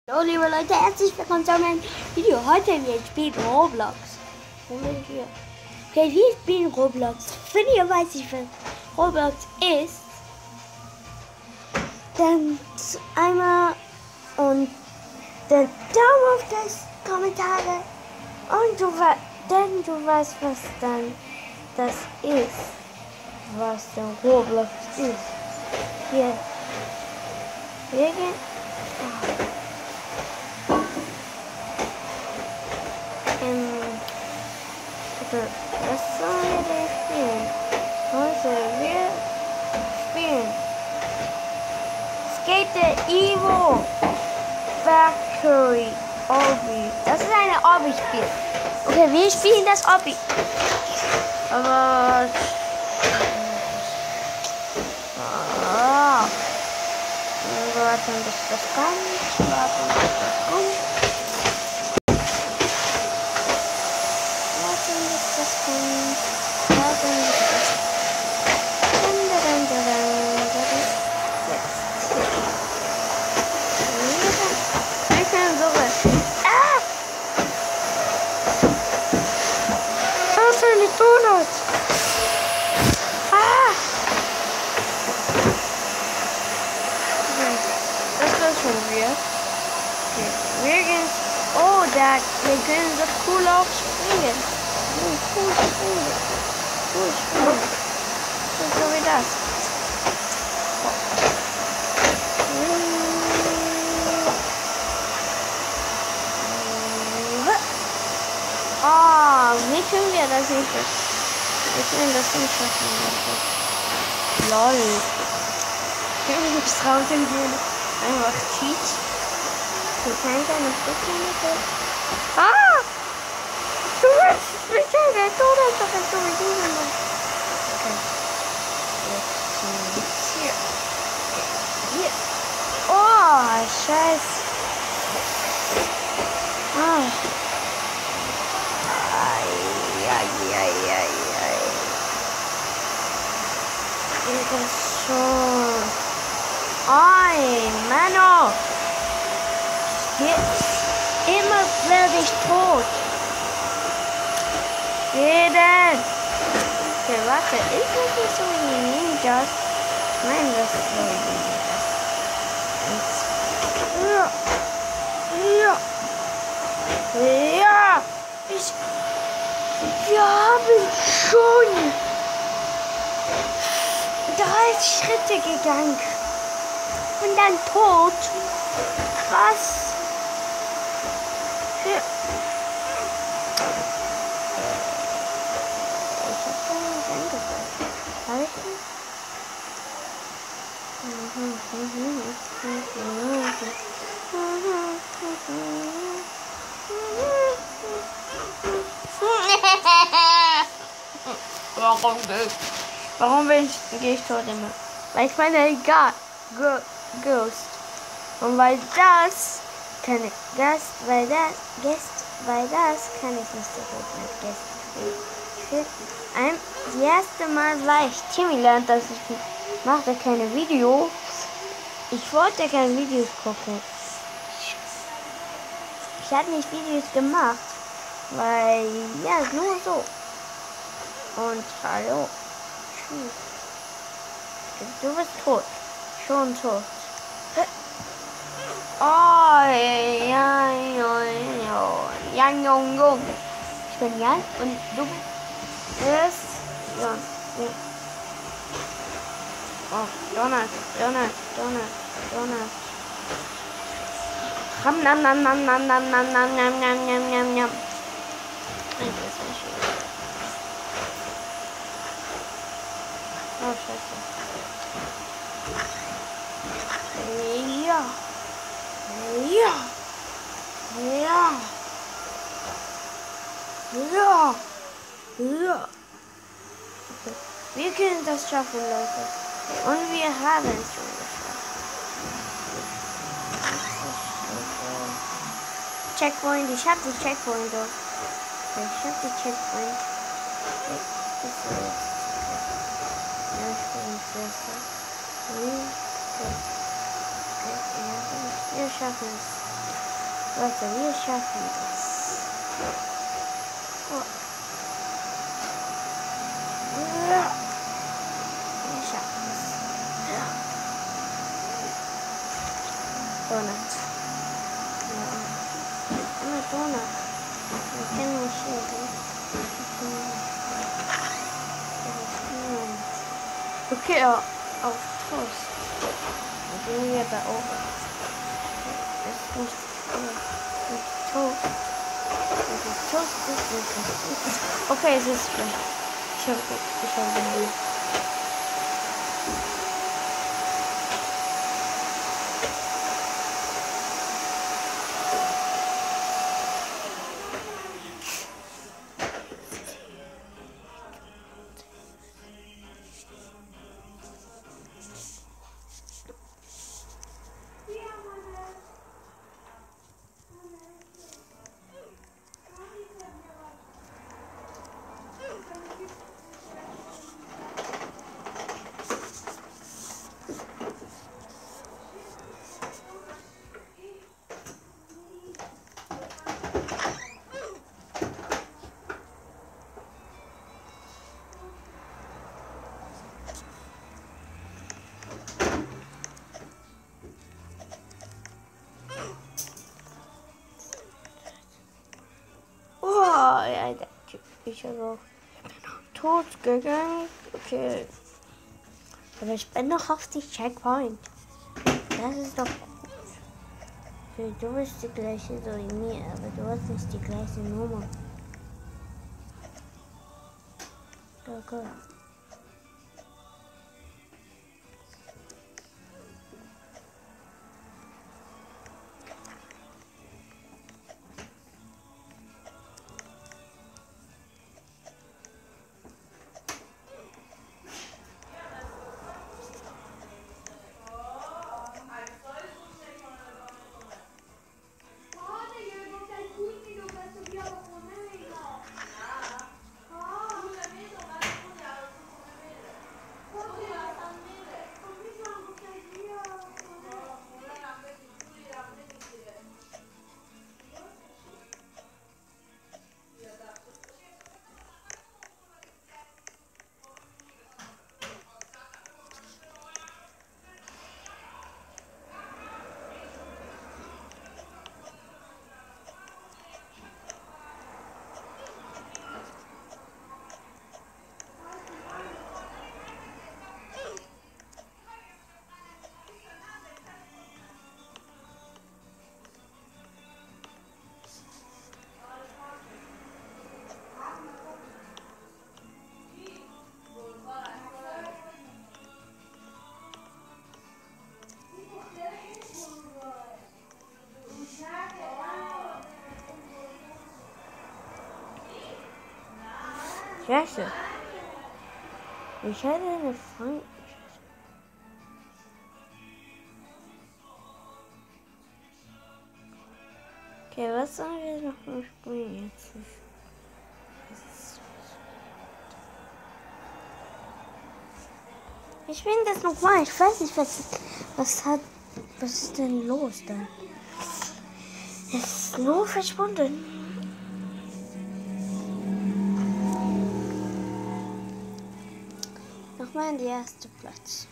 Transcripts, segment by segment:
Hallo liebe Leute, herzlich willkommen zu meinem Video. Heute wir spielen Roblox. Wo bin ich hier? Okay, wir spielen Roblox. Wenn ihr weiß nicht, was Roblox ist, dann einmal und den Daumen auf das Kommentare und du weißt, was dann das ist, was dann Roblox ist. Hier. Wir gehen. Was sollen wir denn spielen? Heute wir spielen Skate Evo Factory Obby. Das ist eine Obby-Spiel. Okay, wir spielen das Obby. Aber warten, bis das kommt. Warten, bis das kommt. Oh, da wir können so cool auch springen. Cool springen. So wie das. Wie können wir das nicht? Wir können das nicht schaffen. Lol. Können wir nicht draußen gehen? Einfach Cheat. Du kannst eine Stückchen mit. Du willst mich schon der Todessache so wie du gemacht. Okay. Jetzt hier. Hier. Oh, Scheiße. Geht das schon? Mano. Immer werde ich tot. Jeden. Okay, warte. Ist das nicht so wie Ninjas? Nein, das ist so wie Ninjas. Ja. Wir haben schon 30 Schritte gegangen. Und dann tot. Krass. Ja. Ich hab da nicht angefangen. Halten. Warum gehe ich tot immer? Weil ich meine Ghost. Und weil das kann ich weil das kann ich nicht so gut mit Gästen spielen. Das erste Mal war ich Timmy lernt, dass ich machte keine Videos. Ich wollte keine Videos gucken. Ich habe nicht Videos gemacht, weil ja nur so. Und hallo. Tschüss. Du bist tot. Schon tot. Jan. Ich bin Jan und du bist Jan. Oh, Donut. Nam. Oh, Scheiße. Ja. Okay. Wir können das schaffen, Leute. Und wir haben es schon geschafft. Checkpoint, ich habe die Checkpoint doch. Ich habe die Checkpoint. Das ist ja, ich bin besser. Wir schaffen es. Leute, wir schaffen das. Oh. Ja. Wir schaffen es. Ja. Donut. Ja. Immer Donut. Wir kennen mich hier. Okay, ja, auf Toast. Dann gehen wir da oben. Das ist nicht Toast. Das ist Toast, das ist nicht. Okay, es ist schlecht. Ich habe den Bild. Oh, ja, der Typ ist ja so tot gegangen. Okay. Aber ich bin noch auf die Checkpoint. Das ist doch gut. Okay, du bist die gleiche so wie mir, aber du hast nicht die gleiche Nummer. Okay. Scheiße. Ich hatte eine Freundin. Okay, was sollen wir noch mal spielen jetzt? Ich bin das nochmal. Ich weiß nicht, was ist denn los da? Es ist nur verschwunden. Nochmal in die erste Platz.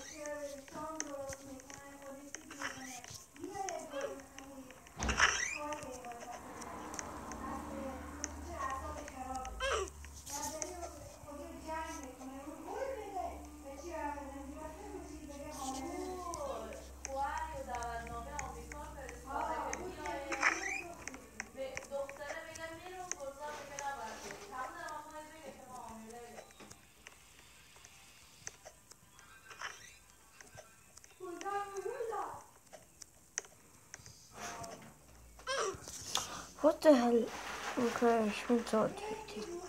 What the hell? Okay, ich bin so addicted.